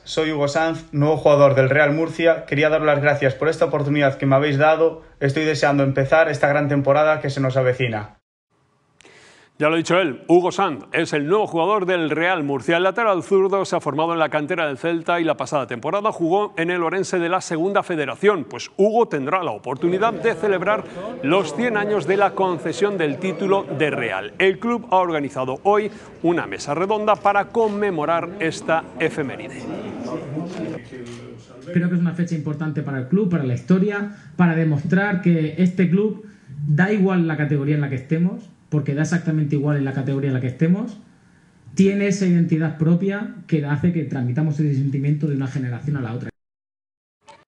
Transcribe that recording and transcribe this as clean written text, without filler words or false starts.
soy Hugo Sanz, nuevo jugador del Real Murcia. Quería daros las gracias por esta oportunidad que me habéis dado. Estoy deseando empezar esta gran temporada que se nos avecina. Ya lo ha dicho él, Hugo Sanz es el nuevo jugador del Real Murcia. El lateral zurdo se ha formado en la cantera del Celta y la pasada temporada jugó en el Orense de la Segunda Federación. Pues Hugo tendrá la oportunidad de celebrar los 100 años de la concesión del título de Real. El club ha organizado hoy una mesa redonda para conmemorar esta efeméride. Creo que es una fecha importante para el club, para la historia, para demostrar que este club, da igual la categoría en la que estemos, porque da exactamente igual en la categoría en la que estemos, tiene esa identidad propia que hace que transmitamos ese sentimiento de una generación a la otra.